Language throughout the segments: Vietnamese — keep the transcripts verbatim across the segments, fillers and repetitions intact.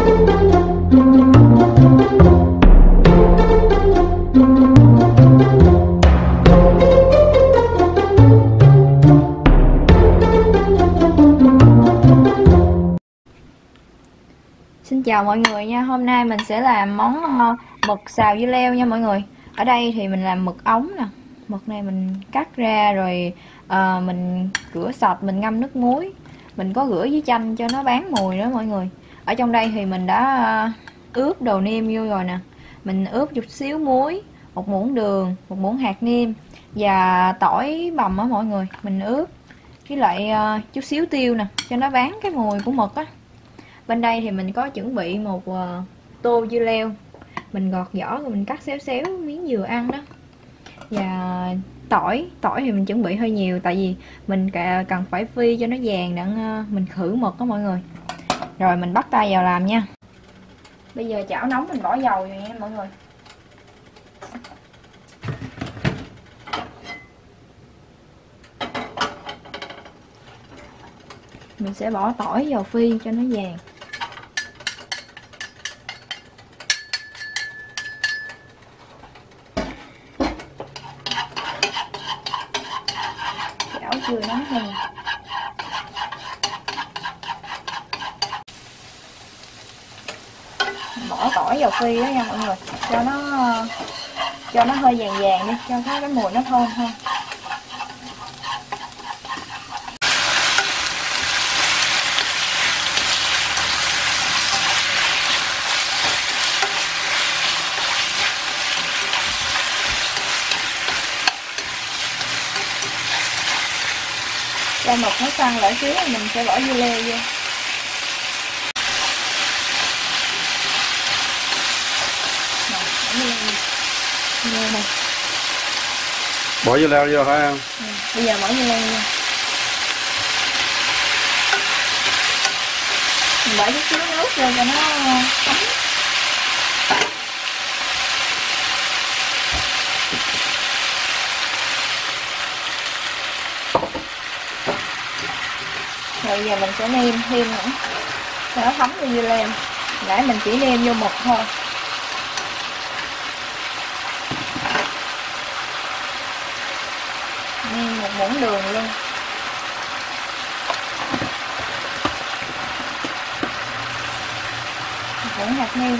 Xin chào mọi người nha, hôm nay mình sẽ làm món uh, mực xào dưa leo nha mọi người. Ở đây thì mình làm mực ống nè. Mực này mình cắt ra rồi uh, mình rửa sạch, mình ngâm nước muối. Mình có rửa với chanh cho nó bán mùi đó mọi người. Ở trong đây thì mình đã uh, ướp đồ nêm vô rồi nè. Mình ướp chút xíu muối, một muỗng đường, một muỗng hạt nêm và tỏi bằm á mọi người. Mình ướp với lại uh, chút xíu tiêu nè, cho nó bán cái mùi của mực á. Bên đây thì mình có chuẩn bị một uh, tô dưa leo. Mình gọt vỏ rồi mình cắt xéo xéo miếng vừa ăn đó. Và tỏi, tỏi thì mình chuẩn bị hơi nhiều. Tại vì mình cần phải phi cho nó vàng để uh, mình khử mực đó mọi người. Rồi mình bắt tay vào làm nha. Bây giờ chảo nóng mình bỏ dầu rồi nha mọi người. Mình sẽ bỏ tỏi vào phi cho nó vàng. Chảo chưa nóng hơn. Bỏ tỏi vào phi đó nha mọi người, cho nó cho nó hơi vàng vàng đi, cho cái cái mùi nó thơm hơn. Cho mực nó săn lại xíu thì mình sẽ bỏ dưa leo vô. Rồi, bỏ bỏ dưa leo vô phải không? Ừ, bây giờ bỏ dưa leo vô. Mình bỏ chút xíu nước vô cho nó ấm. Rồi giờ mình sẽ nêm thêm nữa cho nó thấm vô dưa leo. Nãy mình chỉ nêm vô mực thôi. Nêm một muỗng đường luôn. Một muỗng hạt nêm.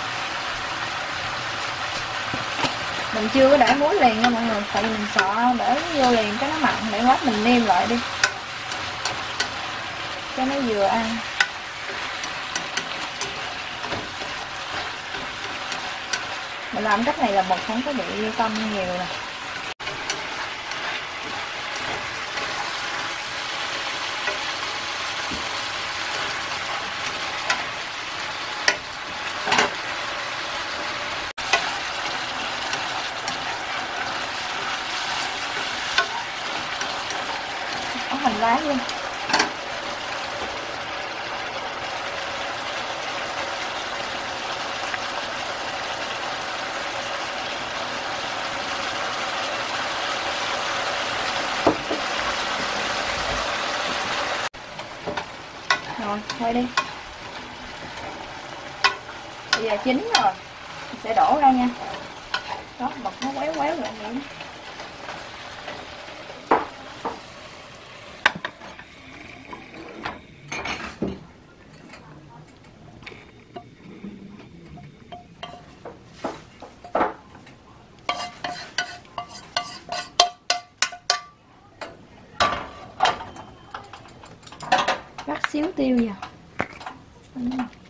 Mình chưa có để muối liền nha mọi người, tại vì mình sợ để vô liền cái nó mặn, để lát mình nêm lại đi cho nó vừa ăn. Mình làm cách này là mực không có bị tanh nhiều nè. Có hành lá luôn. Rồi, thôi đi. Bây giờ chín rồi, mình sẽ đổ ra nha. Đó, mực nó quéo quéo lại vậy. Rắc xíu tiêu vào.